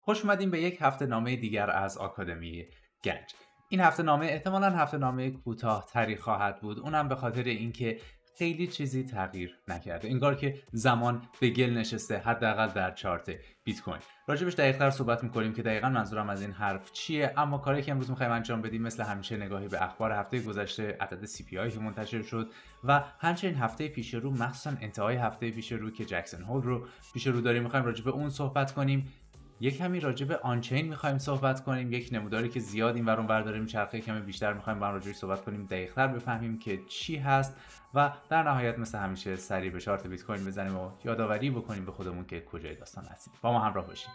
خوش اومدیم به یک هفته نامه دیگر از آکادمی گنج. این هفته نامه احتمالاً هفته نامه کوتاه‌تری خواهد بود، اونم به خاطر اینکه خیلی چیزی تغییر نکرده. انگار که زمان به گل نشسته، حداقل در چارت بیت کوین. راجبش دقیق‌تر صحبت می‌کنیم که دقیقاً منظورم از این حرف چیه، اما کاری که امروز می‌خوایم انجام بدیم مثل همیشه نگاهی به اخبار هفته گذشته، عدد CPI که منتشر شد و همچنین هفته پیش رو، مخصوصاً انتهای هفته پیش رو که جکسون هول رو پیش رو داریم، می‌خوایم راجب اون صحبت کنیم. یک کمی راجع به آنچین می‌خوایم صحبت کنیم، یک نموداری که زیاد این ور اون ور داره میچرخه، کمی بیشتر می‌خوایم با هم راجعش صحبت کنیم، دقیق‌تر بفهمیم که چی هست و در نهایت مثل همیشه سریع به چارت بیت کوین بزنیم و یادآوری بکنیم به خودمون که کجای داستان هستیم. با ما همراه باشید.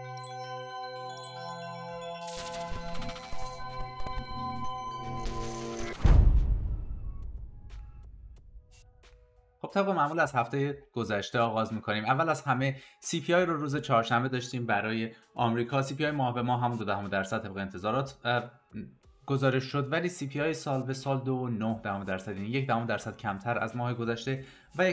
خب طبق معمول از هفته گذشته آغاز میکنیم. اول از همه CPI رو روز چهارشنبه داشتیم برای آمریکا. CPI ماه به ماه همون 0.2% طبق انتظارات گزارش شد، ولی CPI سال به سال 2.9%، یعنی 0.1% کمتر از ماه گذشته و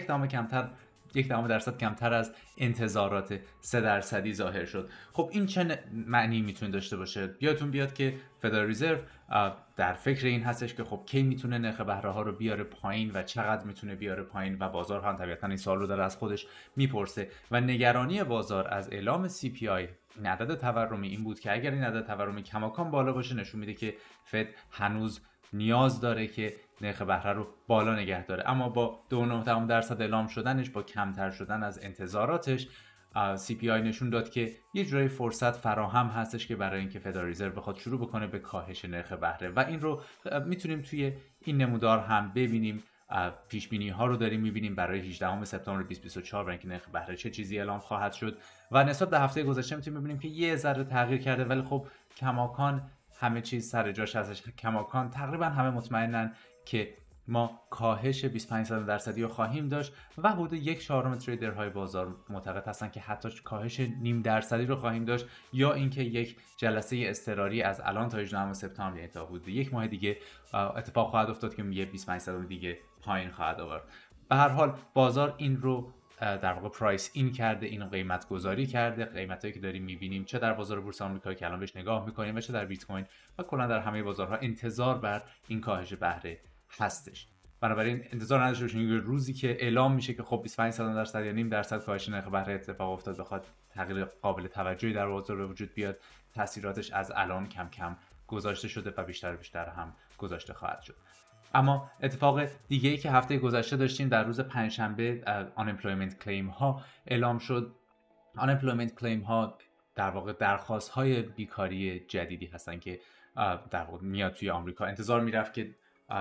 0.1% کمتر از انتظارات 3% ظاهر شد. خب این چه معنی میتونه داشته باشه؟ یادتون بیاد که فدرال رزرو در فکر این هستش که خب کی میتونه نرخ بهره ها رو بیاره پایین و چقدر میتونه بیاره پایین و بازار هم طبیعتا این سوال رو داره از خودش میپرسه و نگرانی بازار از اعلام CPI این عدد تورمی این بود که اگر این عدد تورمی کماکان بالا باشه نشون میده که فد هنوز نیاز داره که نرخ بهره رو بالا نگه داره، اما با 2.9% اعلام شدنش، با کمتر شدن از انتظاراتش، CPI نشون داد که یه جورایی فرصت فراهم هستش که برای اینکه فدرال رزرو بخواد شروع بکنه به کاهش نرخ بهره و این رو میتونیم توی این نمودار هم ببینیم. پیش بینی ها رو داریم میبینیم برای 18 سپتامبر 2024 برای اینکه نرخ بهره چه چیزی اعلام خواهد شد و نسبت به هفته گذشته میتونیم ببینیم که یه ذره تغییر کرده، ولی خب کماکان همه چیز سر جاش هستش. کماکان تقریبا همه مطمئنن که ما کاهش 25% رو خواهیم داشت و حدود 1/4 تریدرهای بازار معتقد هستن که حتی کاهش 0.5% رو خواهیم داشت، یا اینکه یک جلسه اضطراری از الان تا 18 سپتامبر، یعنی تا حدود یک ماه دیگه اتفاق خواهد افتاد که یه 25% دیگه پایین خواهد آورد. به هر حال بازار این رو در واقع پرایس این کرده، اینو قیمت گذاری کرده. قیمتایی که داریم میبینیم چه در بازار بورس آمریکا که الان بهش نگاه میکنیم و چه در بیت کوین و کلا در همه بازارها انتظار بر این کاهش بهره هستش. بنابراین انتظار نداشته باشین روزی که اعلام میشه که خب 25% یا 0.5% کاهش نرخ بهره اتفاق افتاد بخواد تغییر قابل توجهی در بازار به وجود بیاد. تاثیراتش از الان کم کم گذاشته شده و بیشتر و بیشتر هم گذاشته خواهد شد. اما اتفاق دیگه‌ای که هفته گذشته داشتیم، در روز پنجشنبه unemployment claim ها اعلام شد. unemployment claim ها در واقع درخواست های بیکاری جدیدی هستن که در واقع میاد توی آمریکا. انتظار میرفت که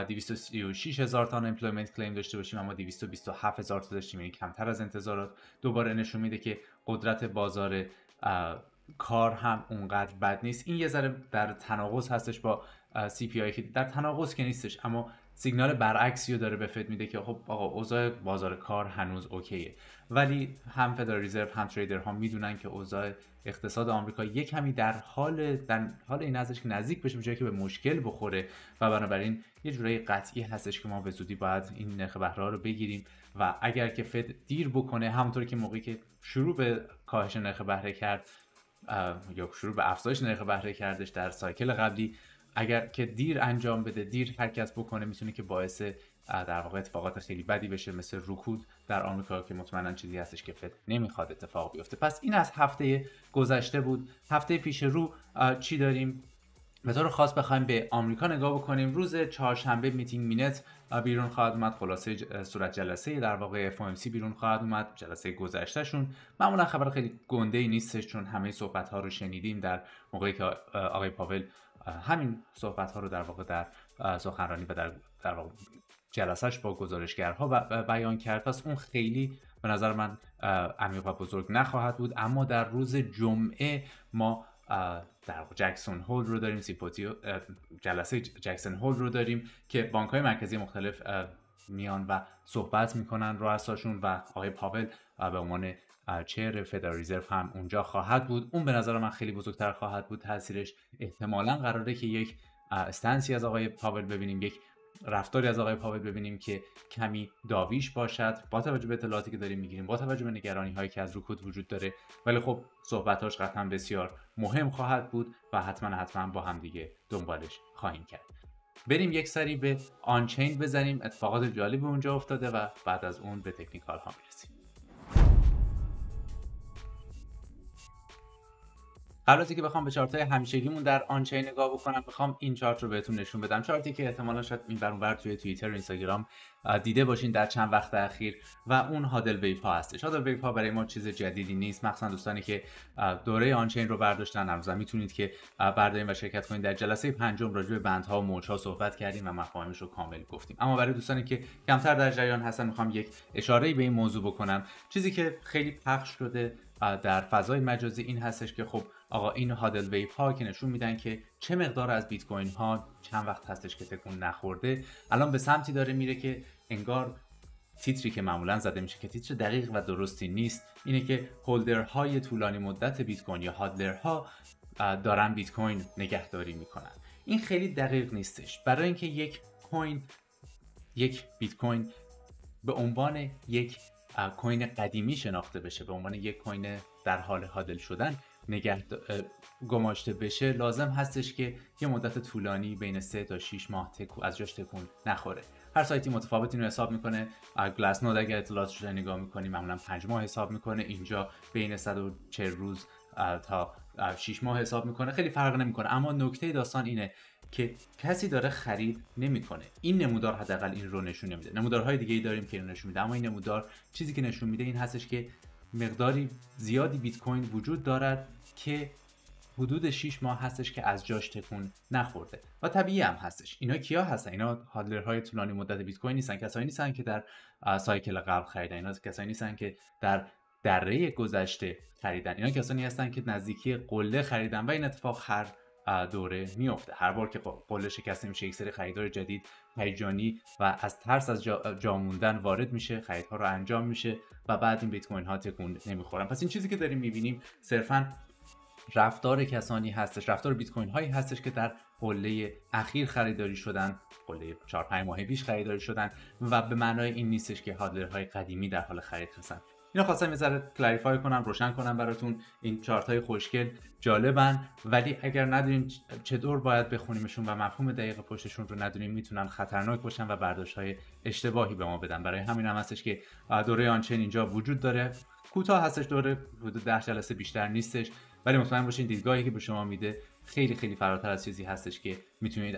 236,000 تا unemployment claim داشته باشیم، اما 227,000 تا داشتیم، یعنی کمتر از انتظارات. دوباره نشون میده که قدرت بازار کار هم اونقدر بد نیست. این یه ذره در تناقض هستش با CPI که در تناقض که نیستش، اما سیگنال برعکسی رو داره به فد میده که خب آقا اوضاع بازار کار هنوز اوکیه، ولی هم فدرال رزرو هم تریدرها میدونن که اوضاع اقتصاد آمریکا یک کمی در حال این هستش که نزدیک بشه به جایی که به مشکل بخوره و بنابراین یه جورایی قطعی هستش که ما به زودی باید این نرخ بهره رو بگیریم و اگر که فد دیر بکنه، همونطور که موقعی که شروع به کاهش نرخ بهره کرد یا شروع به افزایش نرخ بهره کردش در سایکل قبلی، اگر که دیر انجام بده، دیر حرکت بکنه، میتونه که باعث در واقع اتفاقات خیلی بدی بشه، مثل رکود در آمریکا که مطمئنا چیزی هستش که فد نمیخواد اتفاق بیفته. پس این از هفته گذشته بود. هفته پیش رو چی داریم؟ به طور خاص بخوایم به آمریکا نگاه بکنیم، روز چهارشنبه میتینگ مینت بیرون خواهد اومد، خلاصه صورت جلسه در واقع FOMC بیرون خواهد اومد، جلسه گذشته شون. معمولا خبر خیلی گنده‌ای نیستش چون همه صحبت ها رو شنیدیم در موقعی که آقای پاول همین صحبت ها رو در واقع در سخنرانی و در واقع جلسهش با گزارشگرها بیان کرد. پس اون خیلی به نظر من عمیق و بزرگ نخواهد بود. اما در روز جمعه ما در جکسون هول رو داریم، جلسه جکسون هول رو داریم که بانک‌های مرکزی مختلف میان و صحبت میکنن رؤساشون و آقای پاول به عنوان چهر فدرال رزرو هم اونجا خواهد بود. اون به نظر من خیلی بزرگتر خواهد بود تاثیرش. احتمالاً قراره که یک استنسی از آقای پاول ببینیم، یک رفتاری از آقای پاول ببینیم که کمی داویش باشد با توجه به اطلاعاتی که داریم میگیریم، با توجه به نگرانی هایی که از رکود وجود داره، ولی خب صحبتاش قطعا بسیار مهم خواهد بود و حتما با هم دیگه دنبالش خواهیم کرد. بریم یک سری به آنچین بزنیم، اتفاقات جالبی اونجا افتاده و بعد از اون به تکنیکال ها میرسیم. قبل از اینکه بخوام به چارت‌های همیشگیمون در آنچین نگاه بکنم، میخوام این چارت رو بهتون نشون بدم. چارتی که احتمالاً شاید این ور اونور توی توییتر و اینستاگرام دیده باشین در چند وقت اخیر و اون هادل ویو ها هستش. هادل ویو ها برای ما چیز جدیدی نیست، مخصوصا دوستانی که دوره آنچین رو برداشتن. هنوز میتونید که بردارین و شرکت کنید. در جلسه پنجم راجع به بندها و موج‌ها صحبت کردیم و مفاهیمش رو کامل گفتیم. اما برای دوستانی که کمتر در جریان هستن، میخوام یک اشاره‌ای به این موضوع بکنم. چیزی که خیلی پخش شده در فضای مجازی این هستش که خب آقا این هادل ویو ها که نشون میدن که چه مقدار از بیت کوین ها چند وقت هستش که تکون نخورده، الان به سمتی داره میره که انگار تیتری که معمولا زده میشه که تیتر دقیق و درستی نیست، اینه که هولدرهای طولانی مدت بیت کوین یا هادلرها دارن بیت کوین نگهداری میکنن. این خیلی دقیق نیستش. برای اینکه یک بیت کوین به عنوان یک کوین قدیمی شناخته بشه، به عنوان یک کوین در حال هادل شدن گماشته بشه، لازم هستش که یه مدت طولانی بین 3 تا 6 ماه از جاش تکون نخوره. هر سایتی متفاوت اینو حساب میکنه. گلاس نود اگر اطلاعاتش رو نگاه میکنیم معمولا 5 ماه حساب میکنه، اینجا بین 140 روز تا 6 ماه حساب میکنه. خیلی فرق نمیکنه، اما نکته داستان اینه که کسی داره خرید نمیکنه. این نمودار حداقل این رو نشون نمیده. نمودارهای دیگه‌ای داریم که اینو نشون میده، اما این نمودار چیزی که نشون میده این هستش که مقداری زیادی بیت کوین وجود دارد که حدود 6 ماه هستش که از جاش تکون نخورده و طبیعی هم هستش. اینا کیا هستن؟ اینا هادلرهای طولانی مدت بیت کوین نیستن. کسایی نیستن که در سایکل قبل خریدن. اینا کسایی نیستن که در دره گذشته خریدن. اینا کسانی هستن که نزدیکی قله خریدن و این اتفاق هر دوره میفته. هر بار که قله شکسته میشه، یک سری خریدار جدید هیجانی و از ترس از جا موندن وارد میشه، خریدها رو انجام میشه و بعد این بیت کوین ها تکون نمیخورن. پس این چیزی که داریم میبینیم صرفاً رفتار کسانی هستش، رفتار بیت کوین هایی هستش که در قله اخیر خریداری شدن، قله 4-5 ماه پیش خریداری شدن و به معنای این نیستش که هادلرهای قدیمی در حال خرید هستن. اینا خواستم یه ذره کلاریفای کنم، روشن کنم براتون. این چارت های خوشگل جالبن، ولی اگر ندونیم چطور باید بخونیمشون و مفهوم دقیق پشتشون رو ندونیم، میتونن خطرناک باشن و برداشت های اشتباهی به ما بدن. برای همین هم هستش که دوره آنچین اینجا وجود داره. کوتاه هستش، دوره حدود 10 جلسه بیشتر نیستش، ولی مطمئن باشین دیدگاهی که به شما میده خیلی خیلی فراتر از چیزی هستش که میتونید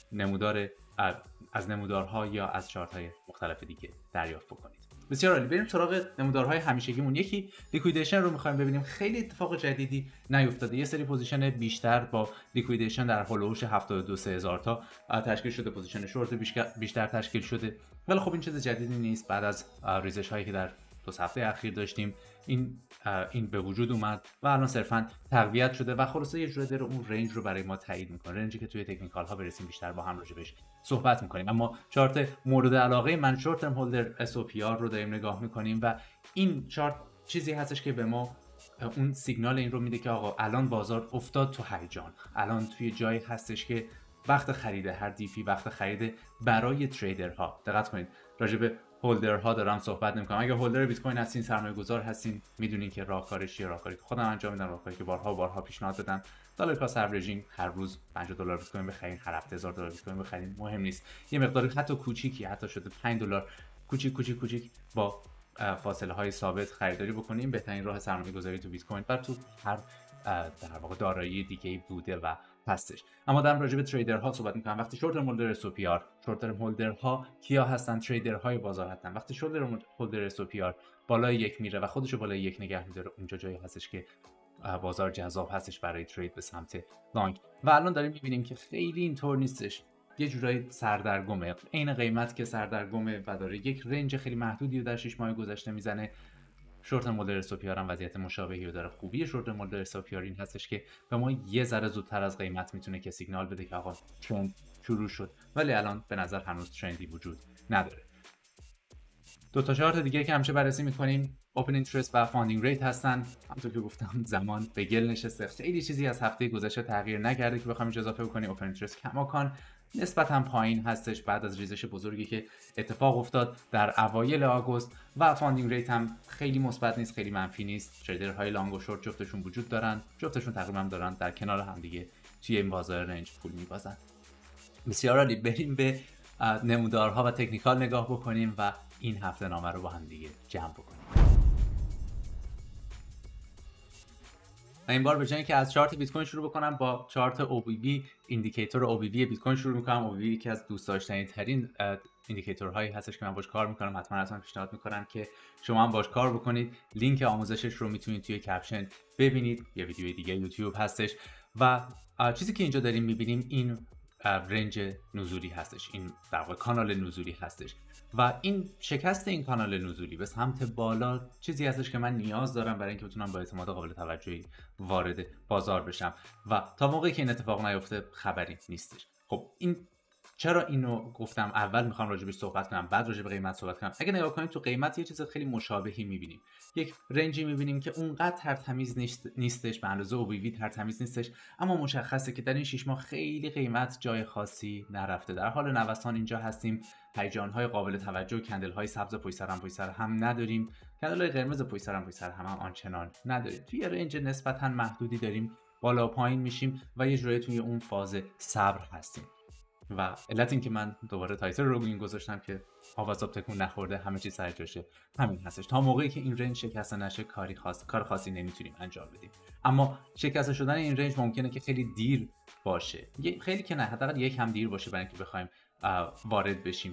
از نمودارها یا از چارت‌های مختلف دیگه دریافت بکنید. بسیار عالی. بریم سراغ نمودارهای همیشگیمون. یکی لیکویدیشن رو می‌خوایم ببینیم. خیلی اتفاق جدیدی نیفتاده. یه سری پوزیشن بیشتر با لیکویدیشن در هولوش 72,000 تا تشکیل شده، پوزیشن شورت بیشتر تشکیل شده، ولی خب این چیز جدیدی نیست. بعد از ریزش هایی که در 2 هفته اخیر داشتیم این به وجود اومد و الان صرفا تقویت شده و خلاصه یه جوری داره اون رنج رو برای ما تایید میکنه، رنجی که توی تکنیکال ها برسیم بیشتر با هم راجبش صحبت میکنیم. اما چارت مورد علاقه من شورت ترم هولدر SOPR رو داریم نگاه میکنیم و این چارت چیزی هستش که به ما اون سیگنال این رو میده که آقا الان بازار افتاد تو هیجان، الان توی جایی هستش که وقت خریده، هر دیپی وقت خریده برای تریدرها. دقت کنید راجب هولدرها دارم صحبت نمی‌کنم. اگه هولدر بیت کوین هستین، سرمایه‌گذار هستین، میدونین که راهکارش چیه، راهکاری که خودم انجام میدم، راهکاری که بارها پیشنهاد دادم. دلار کاست اوریجینگ، هر روز $50 بیت کوین بخرید، هر هفته $1000 بیت کوین بخرید، مهم نیست. یه مقداری حتی کوچیکی، حتی شده $5 کوچیک با فاصله های ثابت خریداری بکنیم. بهترین راه سرمایه‌گذاری تو بیت کوین و تو هر در واقع دارایی دیگه بوده و هستش. اما دارم راجع به تریدرها صحبت میکنم. وقتی شورت ترم هولدر SOPR، شورت ترم هولدرها کیا هستن؟ تریدرهای بازار هستن. وقتی شورت ترم هولدر SOPR بالای 1 میره و خودشو بالای 1 نگه میداره، اونجا جایی هستش که بازار جذاب هستش برای ترید به سمت لانگ. و الان داریم میبینیم که خیلی اینطور نیستش، یه جورایی سردرگمه، عین قیمت که سردرگمه و داره یک رنج خیلی محدودی رو در 6 ماه گذشته میزنه. شورت ترم هولدر SOPR هم وضعیت مشابهی رو داره. خوبی شورت ترم هولدر SOPR این هستش که به ما یه ذره زودتر از قیمت میتونه که سیگنال بده که آقا ترند شروع شد، ولی الان به نظر هنوز ترندی وجود نداره. 2 تا چارت دیگه که همیشه بررسی میکنیم، اوپن اینترست و فاندینگ ریت هستن. همونطور که گفتم زمان به گل نشسته، خیلی چیزی از هفته گذشته تغییر نکرده که بخوایم اضافه بکنیم. اوپن اینترست کماکان نسبتا پایین هستش بعد از ریزش بزرگی که اتفاق افتاد در اوایل آگوست و فاندینگ ریت هم خیلی مثبت نیست، خیلی منفی نیست. تریدرهای لانگ و شورت جفتشون وجود دارن، جفتشون تقریبا دارن در کنار هم دیگه توی این بازار رنج پول می‌بازن. بسیار عالی، بریم به نمودارها و تکنیکال نگاه بکنیم و این هفته نامه رو با هم دیگه جمع بکنیم. این بار به جای اینکه از چارت بیت کوین شروع بکنم با چارت OBV، ایندیکیتور OBV بیت کوین شروع میکنم. OBV یکی از دوست داشتنی ترین ایندیکیتورهایی هستش که من باش کار میکنم. حتما پیشنهاد میکنم که شما هم باش کار بکنید. لینک آموزشش رو میتونید توی کپشن ببینید. یه ویدیو دیگه یوتیوب هستش و چیزی که اینجا داریم میبینیم این رنج نزولی هستش، این در واقع کانال نزولی هستش و این شکست این کانال نزولی به سمت بالا چیزی هستش که من نیاز دارم برای اینکه بتونم با اعتماد قابل توجهی وارد بازار بشم و تا موقعی که این اتفاق نیفته خبری نیستش. خب این چرا اینو گفتم؟ اول میخوام راجبش صحبت کنم، بعد راجب قیمت صحبت کنم. اگه نگاه کنیم تو قیمت یه چیز خیلی مشابهی میبینیم، یک رنجی میبینیم که اونقدر ترتمیز نیستش، به اندازه OBV ترتمیز نیستش، اما مشخصه که در این 6 ماه خیلی قیمت جای خاصی نرفته. در حال نوسان اینجا هستیم، هیجان‌های قابل توجه، کندل‌های سبز پشت سر هم نداریم، کندل‌های قرمز پشت سر هم آنچنان نداریم. توی رنج نسبتاً محدودی داریم بالا و پایین میشیم و یه جوری توی اون فاز صبر هستیم. و علت این که من دوباره تایتل رو این گذاشتم که آوازاب تکون نخورده، همه چیز سر جاشه، همین هستش. تا موقعی که این رنج شکسته نشه کار خاصی نمیتونیم انجام بدیم. اما شکسته شدن این رنج ممکنه که خیلی دیر باشه، خیلی که نه، حداقل یک هم دیر باشه برای اینکه بخوایم وارد بشیم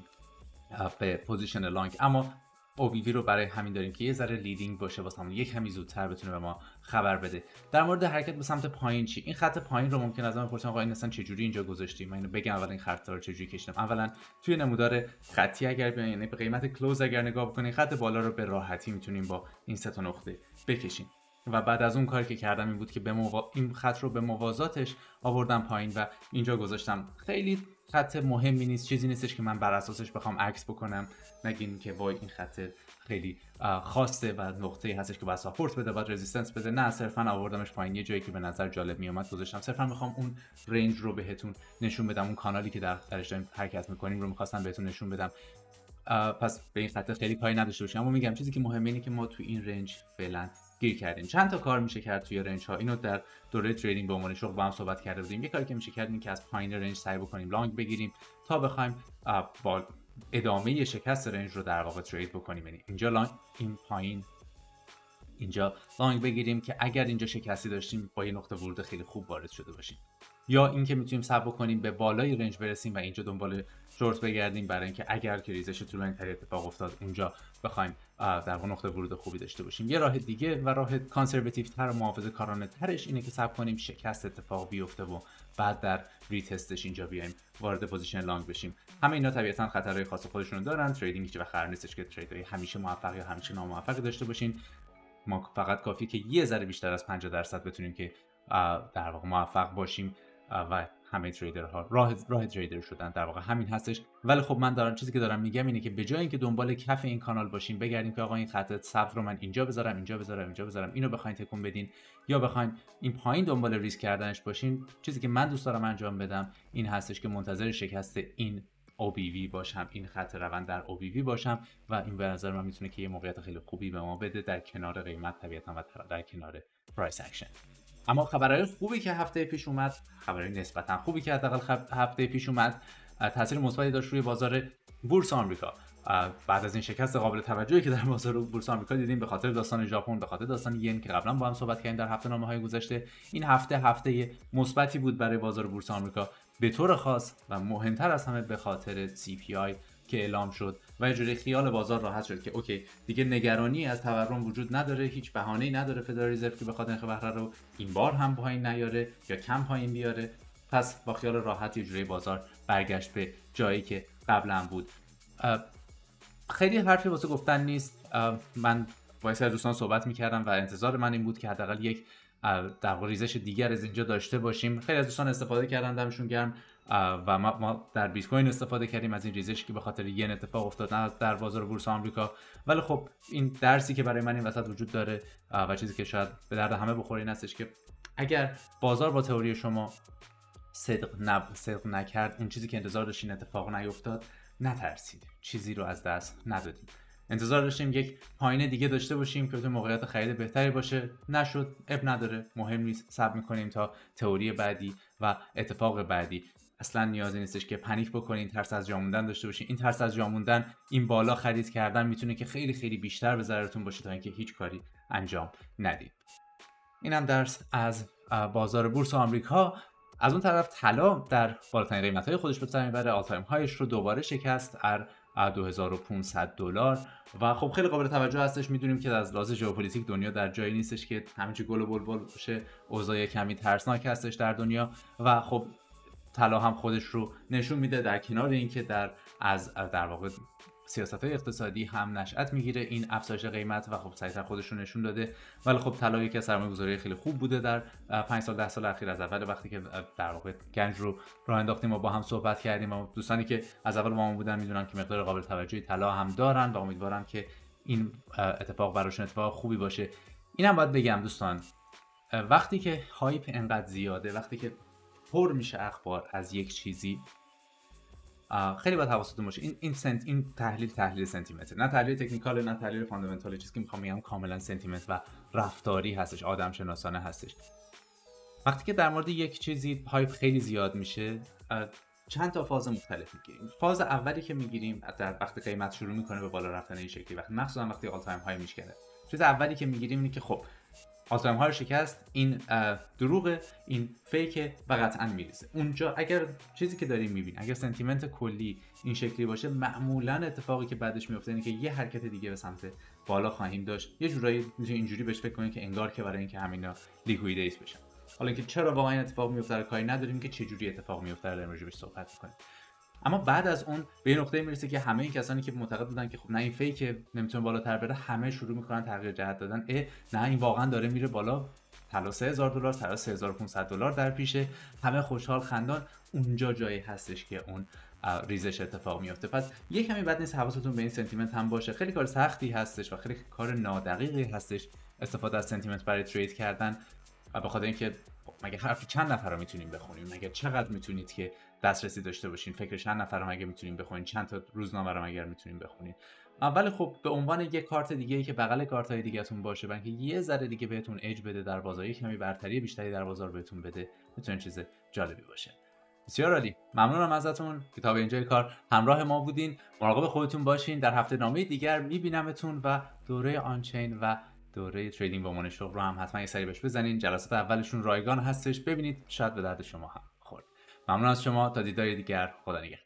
به پوزیشن لانگ. اما OBV رو برای همین داریم که یه ذره لیدینگ باشه واسمون، یک کمی زودتر بتونه به ما خبر بده. در مورد حرکت به سمت پایین چی؟ این خط پایین رو ممکن از من بپرسن آقا این اصلا چه جوری اینجا گذاشتیم؟ من اینو بگم اول این خط رو چه جوری کشیدم. اولا توی نمودار خطی اگر بیاین، یعنی به قیمت کلوز اگر نگاه بکنین، خط بالا رو به راحتی میتونیم با این سه تا نقطه بکشیم و بعد از اون کاری که کردم این بود که این خط رو به موازاتش آوردم پایین و اینجا گذاشتم. خیلی خط مهمی نیست، چیزی نیستش که من بر اساسش بخوام عکس بکنم، نگین که وای این خط خیلی خاصه و نقطه‌ای هستش که باید ساپورت بده، باید رزिस्टنس بده. نه، صرفا آوردمش پایین، یه جایی که به نظر جالب میومد گذاشتم. صرفا میخوام اون رنج رو بهتون نشون بدم، اون کانالی که درش داریم حرکت میکنیم رو میخواستم بهتون نشون بدم. پس به این خط خیلی کاری نداشته باشیم، اما میگم چیزی که مهمه اینه که ما تو این رنج فعلا گیر کردیم. چند تا کار میشه کرد توی رنج ها، اینو در دوره تریدینگ به عنوان شغل با هم صحبت کرده بودیم. یه کاری که میشه کرد این که از پایین رنج سعی بکنیم لانگ بگیریم تا بخوایم با ادامه شکست رنج رو در واقع ترید بکنیم، یعنی اینجا لانگ، این پایین اینجا لانگ بگیریم که اگر اینجا شکستی داشتیم با یه نقطه ورود خیلی خوب وارد شده باشیم، یا اینکه میتونیم صبر بکنیم به بالای رنج برسیم و اینجا دنبال شورت بگردیم برای اینکه اگر که ریزش طولانی‌تری اتفاق افتاد اونجا بخوایم در واقع نقطه ورود خوبی داشته باشیم. یه راه دیگه و راه کانسرواتیو تر و محافظه‌کارانه ترش اینه که صبر کنیم شکست اتفاق بیفته و بعد در ریتستش اینجا بیایم وارد پوزیشن لانگ بشیم. همه اینا طبیعتاً خطرهای خاص خودشون دارن. تریدینگ هیچ وقت قرار نیستش که تریدهای همیشه موفق یا همیشه ناموفقی داشته باشین. ما فقط کافیه که یه ذره بیشتر از 50% بتونیم که در واقع موفق باشیم و همه تریدرها راه تریدر شدن در واقع همین هستش. ولی خب من چیزی که دارم میگم اینه که به جای اینکه دنبال کف این کانال باشیم بگردیم که آقا این خط صفر رو من اینجا بذارم، اینو بخواید تکون بدین، یا بخواید این پایین دنبال ریسک کردنش باشین، چیزی که من دوست دارم انجام بدم این هستش که منتظر شکست این OBV باشم، این خط روند در OBV باشم و این به نظر من میتونه که یه موقعیت خیلی خوبی به ما بده در کنار قیمت طبیعتاً و در کنار پرایس اکشن. اما خبرهای خوبی که هفته پیش اومد، خبرهای نسبتاً خوبی که حداقل هفته پیش اومد، تاثیر مثبتی داشت روی بازار بورس آمریکا. بعد از این شکست قابل توجهی که در بازار بورس آمریکا دیدیم به خاطر داستان ژاپن، به خاطر داستان ین که قبلا با هم صحبت کردیم در هفته نامه‌های گذشته، این هفته مثبتی بود برای بازار بورس آمریکا به طور خاص و مهمتر از همه به خاطر CPI که اعلام شد و یه جوری خیال بازار راحت شد که اوکی دیگه نگرانی از تورم وجود نداره، هیچ بهانه‌ای نداره فدرال رزرو که بخواد نرخ بهره رو این بار هم پایین نیاره یا کم پایین بیاره. پس با خیال راحت یه جوری بازار برگشت به جایی که قبلا بود. خیلی حرفی واسه گفتن نیست. من با سر دوستان صحبت می‌کردم و انتظار من این بود که حداقل یک در واقع ریزش دیگر از اینجا داشته باشیم. خیلی از دوستان استفاده کردن، دمشون گرم. و ما در بیت کوین استفاده کردیم از این ریزشی که به خاطر ین اتفاق افتاد نه در بازار بورس آمریکا. ولی خب این درسی که برای من این وسط وجود داره و چیزی که شاید به درد همه بخوره این هستش که اگر بازار با تئوری شما صدق نکرد، اون چیزی که انتظار داشتین اتفاق نیفتاد، نترسید، چیزی رو از دست ندادیم. انتظار داشتیم یک پایین دیگه داشته باشیم که تو موقعیت خرید بهتری باشه، نشد، اب نداره، مهم نیست، صبر میکنیم تا تئوری بعدی و اتفاق بعدی. اصلا نیازی نیستش که پنیک بکنین، ترس از جا موندن داشته باشین. این ترس از جا موندن، این بالا خرید کردن میتونه که خیلی خیلی بیشتر به ضررتون باشه تا اینکه هیچ کاری انجام ندید. اینم درس از بازار بورس آمریکا. از اون طرف طلا در بالاترین قیمت‌های خودش به سر میبره، آل تایم هایش رو دوباره شکست در $2500 و خب خیلی قابل توجه هستش. میدونیم که از لحاظ ژئوپلیتیک دنیا در جایی نیستش که همینجوری گل و بلبل باشه، اوضاع کمی ترسناک هستش در دنیا و خب طلا هم خودش رو نشون میده در کنار اینکه در واقع سیاست‌های اقتصادی هم نشأت میگیره این افزایش قیمت و خب سریعتر خودش رو نشون داده. ولی خب طلا یکی از سرمایه‌گذاری خیلی خوب بوده در 5 سال 10 سال اخیر. از اول وقتی که در واقع گنج رو راه انداختیم و با هم صحبت کردیم و دوستانی که از اول با ما بودن میدونن که مقدار قابل توجهی طلا هم دارن و امیدوارم که این اتفاق براشون اتفاق خوبی باشه. اینم باید بگم دوستان، وقتی که هایپ انقدر زیاده، وقتی که پر میشه اخبار از یک چیزی، خیلی باید حواستون باشه. این تحلیل سنتیمنت، نه تحلیل تکنیکال، نه تحلیل فاندامنتال. چیزی که میخوام بگم کاملا سنتیمنت و رفتاری هستش، آدم شناسانه هستش. وقتی که در مورد یک چیزی هایپ خیلی زیاد میشه، چند تا فاز مختلف میگیریم. فاز اولی که میگیریم در وقتی قیمت شروع میکنه به بالا رفتن این شکلی، مخصوصا وقتی آل تایم های میشکنه، چیز اولی که میگیریم اینه که خب آل تایم ها رو شکست، این دروغه، این فیکه و قطعا میریزه. اونجا اگر چیزی که داریم میبینیم، اگر سنتیمنت کلی این شکلی باشه، معمولا اتفاقی که بعدش میفته اینه که یه حرکت دیگه به سمت بالا خواهیم داشت. یه جورایی میتونید اینجوری بهش فکر کنید که انگار که برای اینکه همینا لیکویدیت بشن. حالا اینکه چرا واقعا این اتفاق میفته کاری نداریم، که چه جوری اتفاق میفته در امروز بهش صحبت می‌کنیم. اما بعد از اون به یه نقطه میرسه که همه این کسانی که معتقد بودن که خب نه این فیکه، نمیتونه بالاتر بره، همه شروع میکنن تغییر جهت دادن. نه این واقعا داره میره بالا، طلا $3000، طلا $3500 در پیشه، همه خوشحال خندان. اونجا جایی هستش که اون ریزش اتفاق میفته. پس یه کمی بد نیست حواستون به این سنتیمنت هم باشه. خیلی کار سختی هستش و خیلی کار نادقیقی هستش استفاده از سنتیمنت برای ترید کردن، و به خاطر اینکه مگه حرف چند نفر رو میتونیم بخونیم؟ مگه چقدر میتونید که دسترسی داشته باشین؟ فکر چند نفر رو مگه میتونیم بخونین؟ چند تا روزنامه رو مگه میتونیم بخونین؟ اول خب به عنوان یک کارت دیگه‌ای که بغل کارت‌های دیگه‌تون باشه، بلکه یه ذره دیگه بهتون اج بده در بازار، کمی برتری بیشتری در بازار بهتون بده، میتونه چیز جالبی باشه. بسیار عالی، ممنونم ازتون که تا به اینجای کار همراه ما بودین. مراقب خودتون باشین. در هفته نامه دیگر میبینمتون و دوره آنچین و دوره تریدینگ با مان شغل رو هم حتما یه سری بهش بزنین. جلسات اولشون رایگان هستش، ببینید، شاید به درد شما هم خورد. ممنون از شما، تا دیدار دیگر، خدا نگهدار.